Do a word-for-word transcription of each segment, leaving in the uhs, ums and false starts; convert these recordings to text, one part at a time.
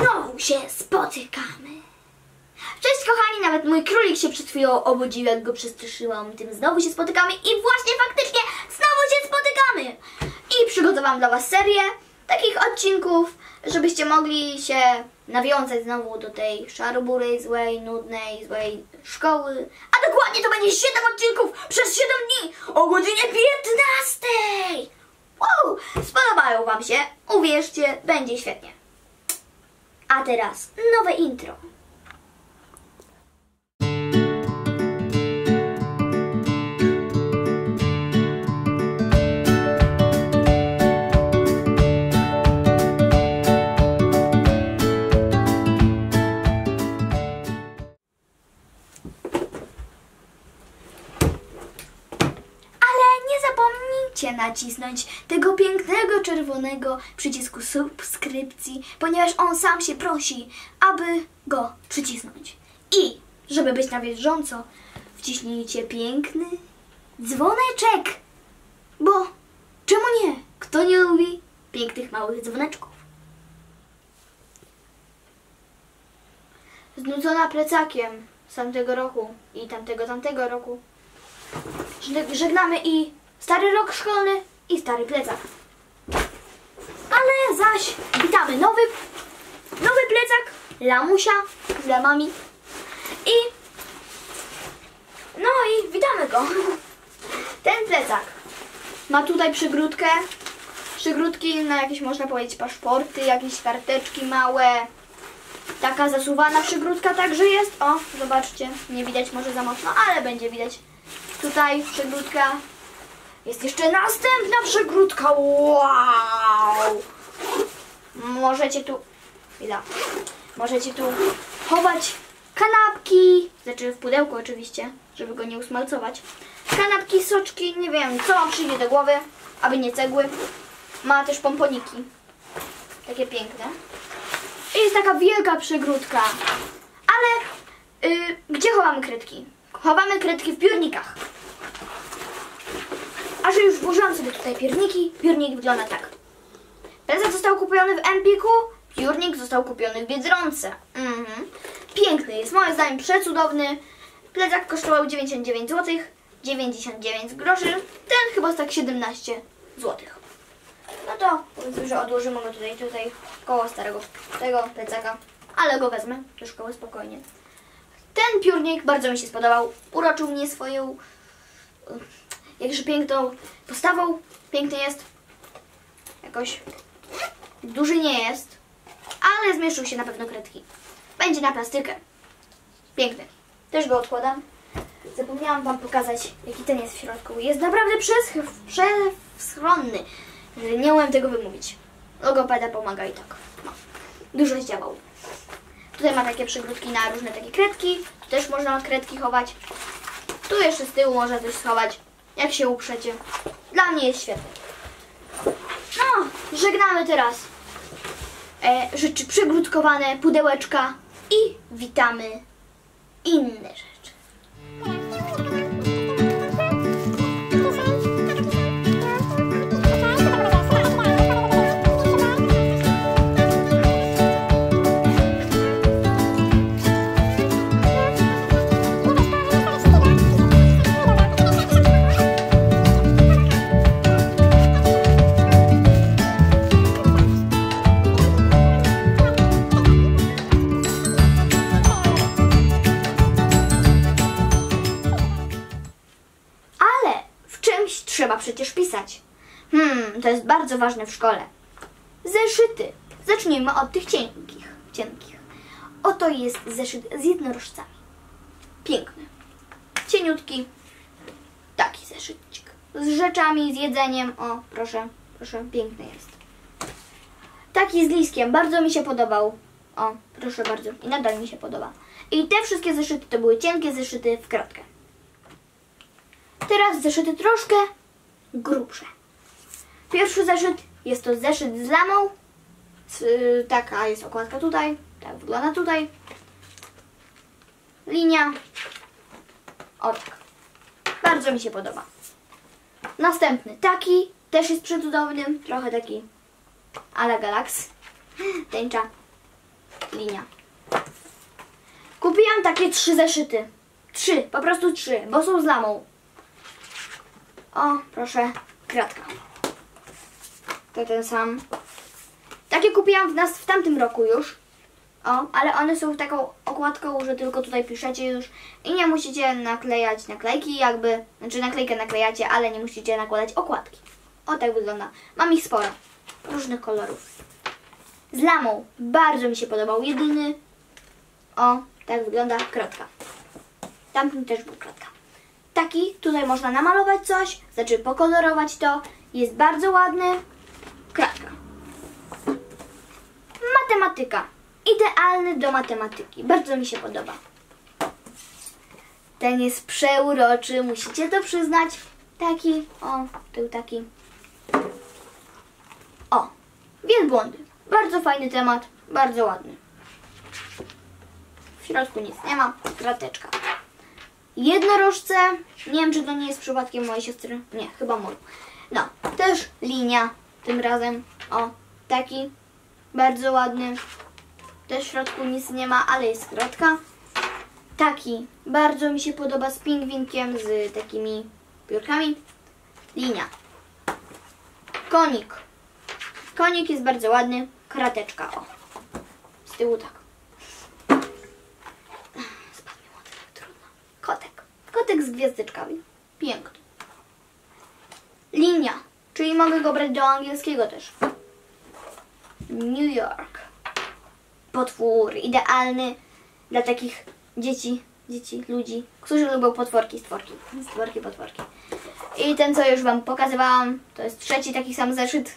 znowu się spotykamy. Cześć kochani, nawet mój królik się przed chwilą obudził, jak go przestraszyłam tym. Znowu się spotykamy i właśnie faktycznie znowu się spotykamy. I przygotowałam dla was serię takich odcinków, żebyście mogli się nawiązać znowu do tej szaroburej, złej, nudnej, złej szkoły. A dokładnie to będzie siedem odcinków przez siedem dni o godzinie piętnastej. Wow, spodobają wam się, uwierzcie, będzie świetnie. A teraz nowe intro. Nacisnąć tego pięknego czerwonego przycisku subskrypcji, ponieważ on sam się prosi, aby go przycisnąć. I żeby być na bieżąco, wciśnijcie piękny dzwoneczek, bo czemu nie? Kto nie lubi pięknych małych dzwoneczków? Znudzona plecakiem z tamtego roku i tamtego tamtego roku żegnamy i stary rok szkolny i stary plecak. Ale zaś witamy nowy, nowy plecak lamusia z lamami. I no i witamy go. Ten plecak ma tutaj przygródkę. Przygródki na jakieś, można powiedzieć, paszporty, jakieś karteczki małe. Taka zasuwana przygródka także jest. O, zobaczcie, nie widać może za mocno, ale będzie widać. Tutaj przygródka. Jest jeszcze następna przegródka. Wow! Możecie tu... Chwila. Możecie tu chować kanapki. Znaczy w pudełku oczywiście, żeby go nie usmalcować. Kanapki, soczki, nie wiem, co wam przyjdzie do głowy, aby nie cegły. Ma też pomponiki. Takie piękne. I jest taka wielka przegródka. Ale yy, gdzie chowamy kredki? Chowamy kredki w piórnikach. A że już włożyłam sobie tutaj piórniki, piórnik wygląda tak. Plecak został kupiony w Empiku, piórnik został kupiony w Biedronce. Mhm. Piękny jest, moim zdaniem przecudowny. Plecak kosztował dziewięćdziesiąt dziewięć złotych, dziewięćdziesiąt dziewięć groszy. Ten chyba tak siedemnaście złotych. No to powiedzmy, że odłożymy go tutaj, tutaj koło starego tego plecaka, ale go wezmę do szkoły spokojnie. Ten piórnik bardzo mi się spodobał, uroczył mnie swoją... jakże piękną postawą, piękny jest, jakoś duży nie jest, ale zmieszczą się na pewno kredki. Będzie na plastykę. Piękny. Też go odkładam. Zapomniałam wam pokazać, jaki ten jest w środku. Jest naprawdę przeschronny. Nie umiem tego wymówić. Logopeda pomaga i tak. No. Dużo zdziałał. Tutaj ma takie przygródki na różne takie kredki. Tu też można kredki chować. Tu jeszcze z tyłu można coś schować. Jak się uprzecie. Dla mnie jest świetne. No, żegnamy teraz e, rzeczy przygródkowane, pudełeczka i witamy inne rzeczy. Trzeba przecież pisać. Hmm, to jest bardzo ważne w szkole. Zeszyty. Zacznijmy od tych cienkich. cienkich. Oto jest zeszyt z jednorożcami. Piękny. Cieniutki. Taki zeszycik. Z rzeczami, z jedzeniem. O, proszę, proszę, piękny jest. Taki z listkiem. Bardzo mi się podobał. O, proszę bardzo. I nadal mi się podoba. I te wszystkie zeszyty to były cienkie zeszyty w kratkę. Teraz zeszyty troszkę grubsze. Pierwszy zeszyt jest to zeszyt z lamą. Yy, taka jest okładka tutaj. Tak wygląda tutaj. Linia. O tak. Bardzo mi się podoba. Następny taki. Też jest przecudowny. Trochę taki a la Galax. Tęcza. linia. Kupiłam takie trzy zeszyty. Trzy, po prostu trzy, bo są z lamą. O, proszę, kratka. To ten sam. Takie kupiłam w nas w tamtym roku już. O, ale one są taką okładką, że tylko tutaj piszecie już i nie musicie naklejać naklejki jakby, znaczy naklejkę naklejacie, ale nie musicie nakładać okładki. O, tak wygląda. Mam ich sporo. Różnych kolorów. Z lamą. Bardzo mi się podobał. Jedyny. O, tak wygląda kratka. Tamten też był kratka. Taki, tutaj można namalować coś, znaczy pokolorować to. Jest bardzo ładny. Kratka. Matematyka. Idealny do matematyki. Bardzo mi się podoba. Ten jest przeuroczy, musicie to przyznać. Taki, o, był taki. O, wielbłądy. Bardzo fajny temat, bardzo ładny. W środku nic nie ma, krateczka. Jednorożce, nie wiem czy to nie jest przypadkiem mojej siostry, nie, chyba mój. No, też linia tym razem, o, taki, bardzo ładny. Też w środku nic nie ma, ale jest kratka. Taki, bardzo mi się podoba z pingwinkiem, z takimi piórkami. Linia. Konik. Konik jest bardzo ładny, krateczka, o. Z tyłu tak. Spadnie młotek, trudno. Kotek. Kotek z gwiazdeczkami. Piękny. Linia, czyli mogę go brać do angielskiego też. New York. Potwór, idealny dla takich dzieci, dzieci, ludzi, którzy lubią potworki, stworki, stworki, potworki. I ten, co już Wam pokazywałam, to jest trzeci taki sam zeszyt.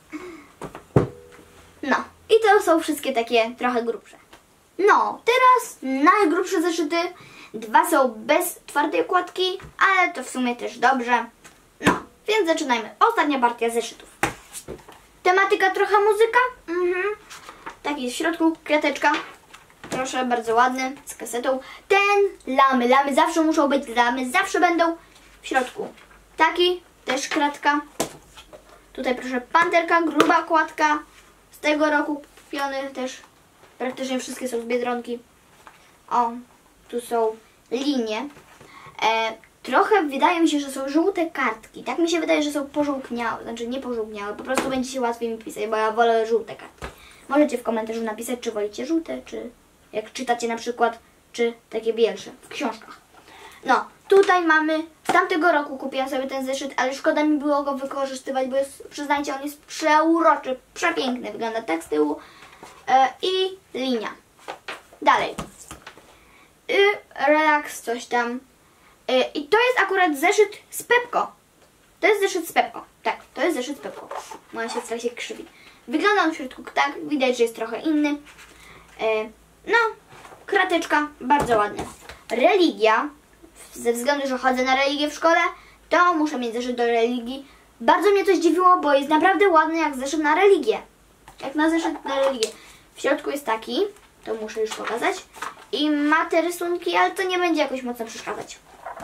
No, i to są wszystkie takie trochę grubsze. No, teraz najgrubsze zeszyty. Dwa są bez twardej okładki, ale to w sumie też dobrze. No, więc zaczynajmy. Ostatnia partia zeszytów. Tematyka trochę muzyka. Mhm. Taki jest w środku, krateczka. Proszę, bardzo ładny, z kasetą. Ten, lamy, lamy zawsze muszą być, lamy zawsze będą w środku. Taki, też kratka. Tutaj proszę, panterka, gruba okładka. Z tego roku kupiony też. Praktycznie wszystkie są z Biedronki. O, tu są linie. E, trochę wydaje mi się, że są żółte kartki. Tak mi się wydaje, że są pożółkniałe. Znaczy nie pożółkniałe, po prostu będzie się łatwiej mi pisać, bo ja wolę żółte kartki. Możecie w komentarzu napisać, czy wolicie żółte, czy jak czytacie na przykład, czy takie bielsze w książkach. No, tutaj mamy, z tamtego roku kupiłam sobie ten zeszyt, ale szkoda mi było go wykorzystywać, bo jest, przyznajcie, on jest przeuroczy, przepiękny, wygląda tak z tyłu. E, I linia. Dalej. Y, relaks, coś tam. Y, I to jest akurat zeszyt z Pepko. To jest zeszyt z Pepko. Tak, to jest zeszyt z Pepko. Moja siostra się krzywi. Wygląda on w środku tak, widać, że jest trochę inny. E, no, krateczka, bardzo ładna. Religia, ze względu, że chodzę na religię w szkole, to muszę mieć zeszyt do religii. Bardzo mnie to zdziwiło, bo jest naprawdę ładny jak zeszyt na religię. Jak na zeszyt na religię. W środku jest taki, to muszę już pokazać. I ma te rysunki, ale to nie będzie jakoś mocno przeszkadzać.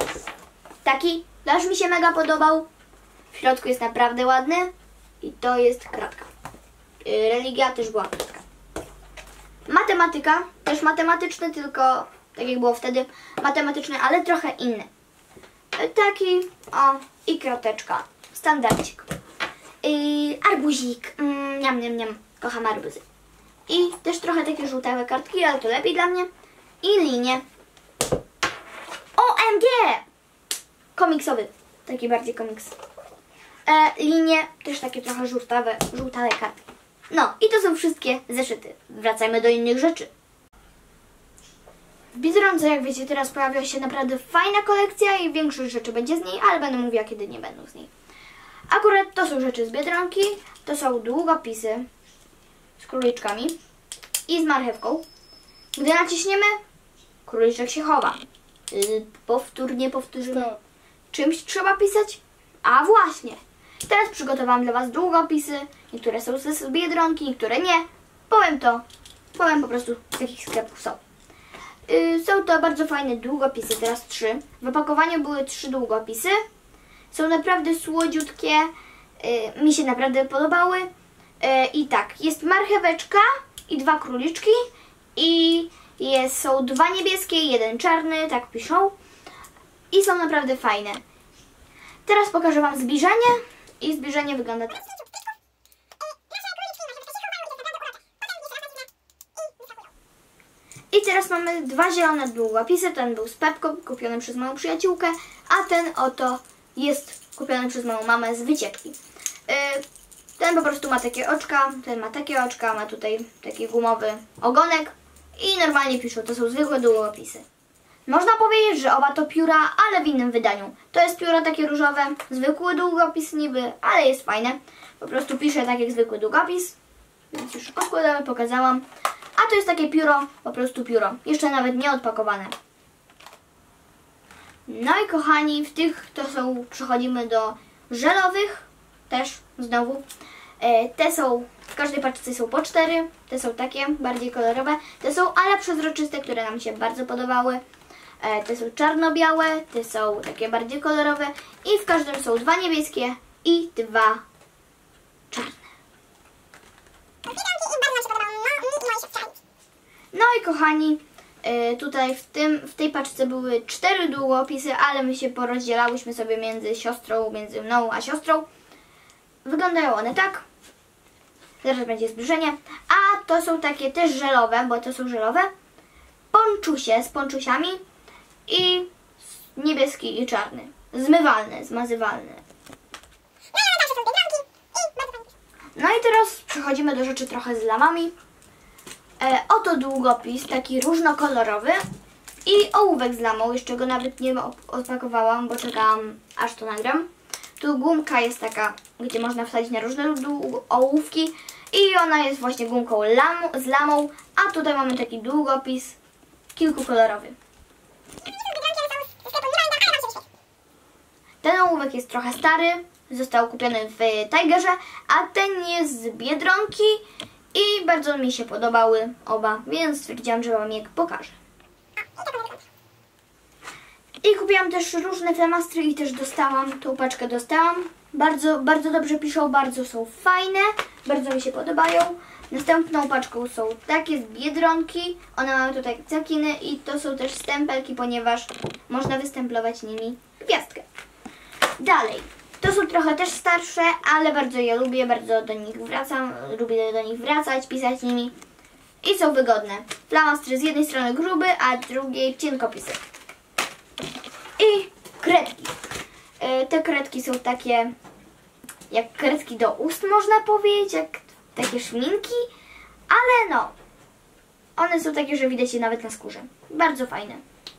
Taki, też mi się mega podobał. W środku jest naprawdę ładny. I to jest kratka. Religia też była kratka. Matematyka, też matematyczny, tylko tak jak było wtedy, matematyczny, ale trochę inny. Taki, o, i krateczka, standardzik. I arbuzik, mm, niam, niam, niam, kocham arbuzy. I też trochę takie żółtawe kartki, ale to lepiej dla mnie. I linie. O M G! Komiksowy, taki bardziej komiks. E, linie, też takie trochę żółtawe, żółtawe kartki. No i to są wszystkie zeszyty. Wracajmy do innych rzeczy. W Biedronce, jak wiecie, teraz pojawia się naprawdę fajna kolekcja i większość rzeczy będzie z niej, ale będę mówiła, kiedy nie będą z niej. Akurat to są rzeczy z Biedronki, to są długopisy z króliczkami i z marchewką. Gdy naciśniemy, króliczek się chowa. Yy, powtórnie powtórzymy. Czymś trzeba pisać? A właśnie! Teraz przygotowałam dla Was długopisy. Niektóre są z Biedronki, niektóre nie. Powiem to. Powiem po prostu, z jakich sklepów są. Yy, są to bardzo fajne długopisy, teraz trzy. W opakowaniu były trzy długopisy. Są naprawdę słodziutkie. Yy, mi się naprawdę podobały. Yy, I tak, jest marcheweczka i dwa króliczki i jest, są dwa niebieskie, jeden czarny, tak piszą. I są naprawdę fajne. Teraz pokażę Wam zbliżenie i zbliżenie wygląda tak. I teraz mamy dwa zielone długopisy. Ten był z Pepką, kupiony przez moją przyjaciółkę, a ten oto jest kupiony przez moją mamę z wycieczki. Ten po prostu ma takie oczka, ten ma takie oczka, ma tutaj taki gumowy ogonek i normalnie piszą, to są zwykłe długopisy. Można powiedzieć, że oba to pióra, ale w innym wydaniu. To jest pióro takie różowe, zwykły długopis niby, ale jest fajne. Po prostu piszę tak jak zwykły długopis, więc już odkładamy, pokazałam. A to jest takie pióro, po prostu pióro, jeszcze nawet nie odpakowane. No i kochani, w tych to są, przechodzimy do żelowych, też znowu. E, te są, w każdej paczce są po cztery, te są takie bardziej kolorowe, te są ale przezroczyste, które nam się bardzo podobały. E, te są czarno-białe, te są takie bardziej kolorowe i w każdym są dwa niebieskie i dwa czarne. No i kochani, tutaj w, tym, w tej paczce były cztery długopisy, ale my się porozdzielałyśmy sobie między siostrą, między mną a siostrą. Wyglądają one tak. Zaraz będzie zbliżenie. A to są takie też żelowe, bo to są żelowe. Ponczusie z ponczusiami i niebieski i czarny. Zmywalne, zmazywalne. No i teraz przechodzimy do rzeczy trochę z lamami. E, oto długopis, taki różnokolorowy i ołówek z lamą, jeszcze go nawet nie odpakowałam, bo czekałam aż to nagram. Tu gumka jest taka, gdzie można wsadzić na różne ołówki i ona jest właśnie gumką lam, z lamą, a tutaj mamy taki długopis kilkukolorowy. Ten ołówek jest trochę stary, został kupiony w Tigerze, a ten jest z Biedronki. I bardzo mi się podobały oba, więc stwierdziłam, że Wam je pokażę. I kupiłam też różne flamastry i też dostałam, tą paczkę dostałam. Bardzo, bardzo dobrze piszą, bardzo są fajne, bardzo mi się podobają. Następną paczką są takie z Biedronki, one mają tutaj cekiny i to są też stempelki, ponieważ można wystemplować nimi gwiazdkę. Dalej. To są trochę też starsze, ale bardzo je lubię, bardzo do nich wracam, lubię do nich wracać, pisać nimi i są wygodne. Flamastry z jednej strony gruby, a z drugiej cienkopisy. I kredki. Te kredki są takie jak kredki do ust, można powiedzieć, jak takie szminki, ale no, one są takie, że widać je nawet na skórze. Bardzo fajne.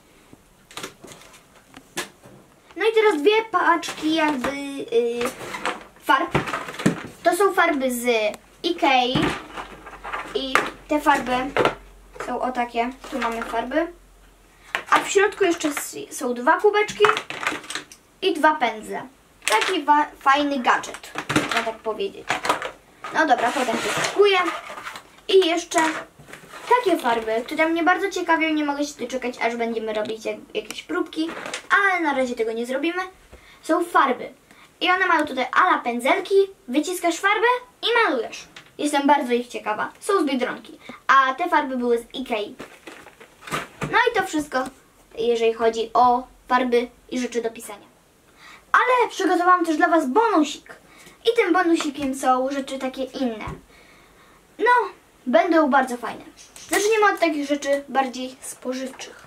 No i teraz dwie paczki jakby yy, farb. To są farby z Ikei i te farby są o takie. Tu mamy farby. A w środku jeszcze są dwa kubeczki i dwa pędzle. Taki fajny gadżet, można tak powiedzieć. No dobra, potem to spakuję. I jeszcze takie farby, które mnie bardzo ciekawią, nie mogę się doczekać, aż będziemy robić jak, jakieś próbki, ale na razie tego nie zrobimy. Są farby i one mają tutaj ala pędzelki, wyciskasz farbę i malujesz. Jestem bardzo ich ciekawa. Są z Biedronki, a te farby były z Ikei. No i to wszystko, jeżeli chodzi o farby i rzeczy do pisania. Ale przygotowałam też dla Was bonusik. I tym bonusikiem są rzeczy takie inne. No, będą bardzo fajne. Zacznijmy od takich rzeczy bardziej spożywczych.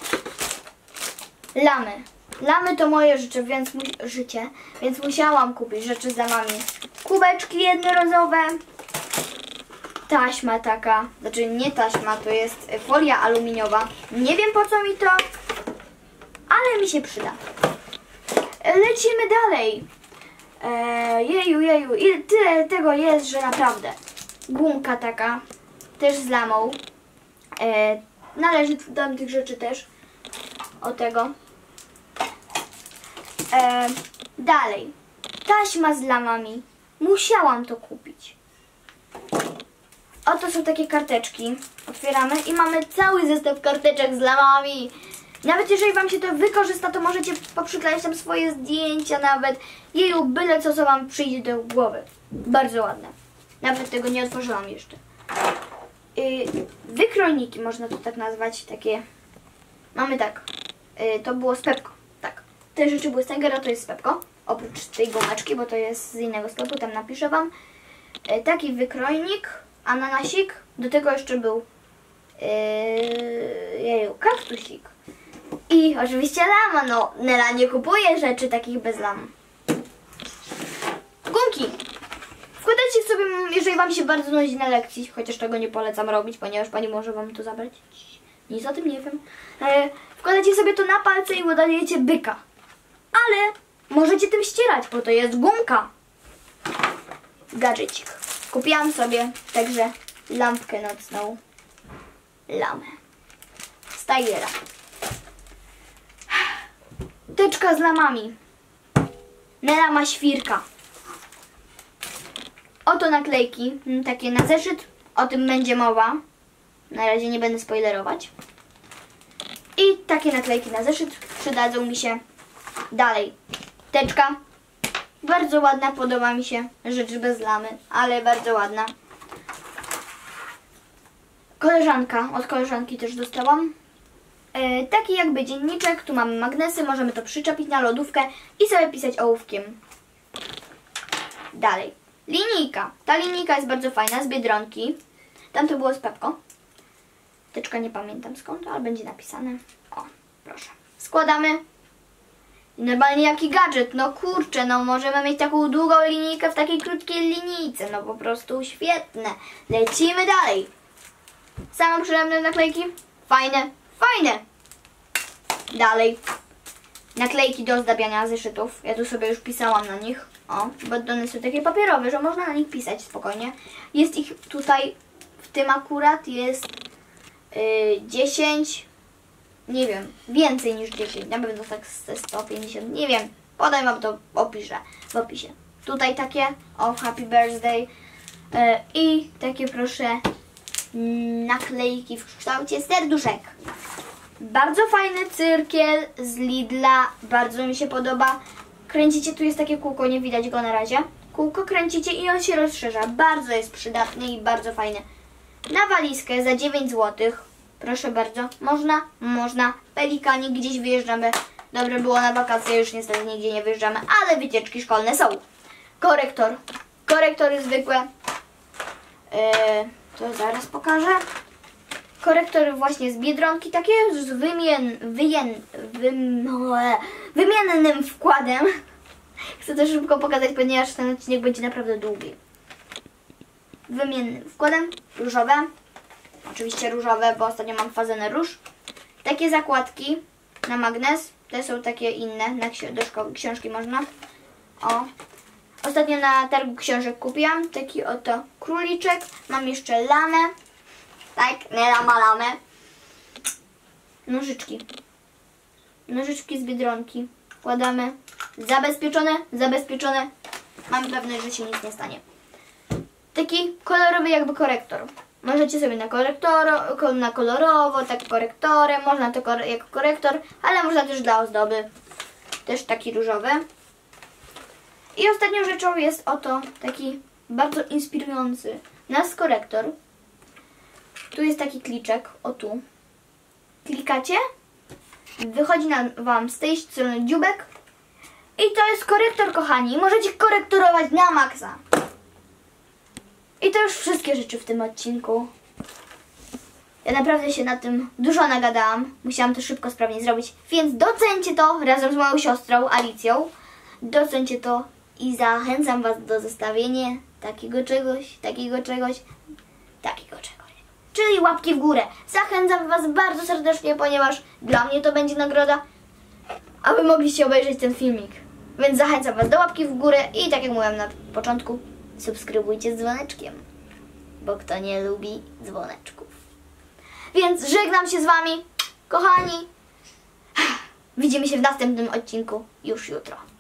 Lamy. Lamy to moje życie, więc, życie, więc musiałam kupić rzeczy z lamami. Kubeczki jednorazowe. Taśma taka, znaczy nie taśma, to jest folia aluminiowa. Nie wiem po co mi to, ale mi się przyda. Lecimy dalej. Eee, jeju, jeju, ile tyle tego jest, że naprawdę. Gumka taka, też z lamą. Eee, należy do tych rzeczy też. O tego. Eee, dalej. Taśma z lamami. Musiałam to kupić. Oto są takie karteczki. Otwieramy i mamy cały zestaw karteczek z lamami. Nawet jeżeli Wam się to wykorzysta, to możecie poprzyklejać tam swoje zdjęcia nawet. Jeju, byle co, co Wam przyjdzie do głowy. Bardzo ładne. Nawet tego nie otworzyłam jeszcze. Yy, wykrojniki, można to tak nazwać, takie. Mamy tak, yy, to było z Pepko, tak. Te rzeczy były z Tigera, to jest z Pepko. Oprócz tej gumeczki, bo to jest z innego sklepu, tam napiszę wam. Yy, taki wykrojnik, ananasik, do tego jeszcze był yy, jeju, kaktusik. I oczywiście lama, no Nela nie kupuje rzeczy takich bez lam. Gumki. Wkładajcie sobie, jeżeli wam się bardzo nudzi na lekcji, chociaż tego nie polecam robić, ponieważ pani może wam to zabrać. Nic o tym nie wiem. E, wkładajcie sobie to na palce i udajecie byka. Ale możecie tym ścierać, bo to jest gumka. Gadżecik. Kupiłam sobie także lampkę nocną. Lamę. Z Tigera. Teczka z lamami. Nela ma świrka. Oto naklejki, takie na zeszyt, o tym będzie mowa. Na razie nie będę spoilerować. I takie naklejki na zeszyt przydadzą mi się dalej. Teczka, bardzo ładna, podoba mi się, rzecz bez lamy, ale bardzo ładna. Koleżanka, od koleżanki też dostałam. E, taki jakby dzienniczek, tu mamy magnesy, możemy to przyczepić na lodówkę i sobie pisać ołówkiem. Dalej. Linijka. Ta linijka jest bardzo fajna, z Biedronki. Tam to było z Pepko. Teczka nie pamiętam skąd, ale będzie napisane. O, proszę. Składamy. I normalnie jaki gadżet. No kurczę, no możemy mieć taką długą linijkę w takiej krótkiej linijce. No po prostu świetne. Lecimy dalej. Samo przyjemne naklejki. Fajne, fajne. Dalej. Naklejki do ozdabiania zeszytów. Ja tu sobie już pisałam na nich. O, bo one są takie papierowe, że można na nich pisać spokojnie. Jest ich tutaj, w tym akurat jest yy, dziesięć, nie wiem, więcej niż dziesięć, na pewno tak ze sto pięćdziesiąt, nie wiem, podaj wam to opiszę, w opisie. Tutaj takie, o, Happy Birthday yy, i takie proszę naklejki w kształcie serduszek. Bardzo fajny cyrkiel z Lidla, bardzo mi się podoba. Kręcicie, tu jest takie kółko, nie widać go na razie. Kółko kręcicie i on się rozszerza. Bardzo jest przydatny i bardzo fajny. Na walizkę za dziewięć złotych. Proszę bardzo. Można? Można. Pelikanik, gdzieś wyjeżdżamy. Dobre było na wakacje, już niestety nigdzie nie wyjeżdżamy, ale wycieczki szkolne są. Korektor. Korektory zwykłe. Yy, to zaraz pokażę. Korektory właśnie z Biedronki, takie z wymien, wyjen, wym, wymiennym wkładem. Chcę to szybko pokazać, ponieważ ten odcinek będzie naprawdę długi. Wymiennym wkładem, różowe. Oczywiście różowe, bo ostatnio mam fazę na róż. Takie zakładki na magnes. Te są takie inne, na do szkoły, książki można. O. Ostatnio na targu książek kupiłam taki oto króliczek. Mam jeszcze lamę. Tak, Nela ma lamę. Nożyczki. Nożyczki z Biedronki. Wkładamy. Zabezpieczone, zabezpieczone. Mamy pewność, że się nic nie stanie. Taki kolorowy jakby korektor. Możecie sobie na, korektoro, na kolorowo, tak korektorem. Można to kore, jako korektor, ale można też dla ozdoby. Też taki różowy. I ostatnią rzeczą jest oto taki bardzo inspirujący nas korektor. Tu jest taki kliczek, o tu. Klikacie, wychodzi na wam z tej strony dziubek i to jest korektor, kochani. Możecie korektorować na maksa. I to już wszystkie rzeczy w tym odcinku. Ja naprawdę się na tym dużo nagadałam. Musiałam to szybko, sprawnie zrobić. Więc docencie to razem z moją siostrą Alicją. Docencie to i zachęcam was do zostawienia takiego czegoś, takiego czegoś, takiego czegoś. Czyli łapki w górę. Zachęcam was bardzo serdecznie, ponieważ dla mnie to będzie nagroda, aby mogliście obejrzeć ten filmik. Więc zachęcam was do łapki w górę i tak jak mówiłam na początku, subskrybujcie z dzwoneczkiem, bo kto nie lubi dzwoneczków. Więc żegnam się z wami, kochani. Widzimy się w następnym odcinku już jutro.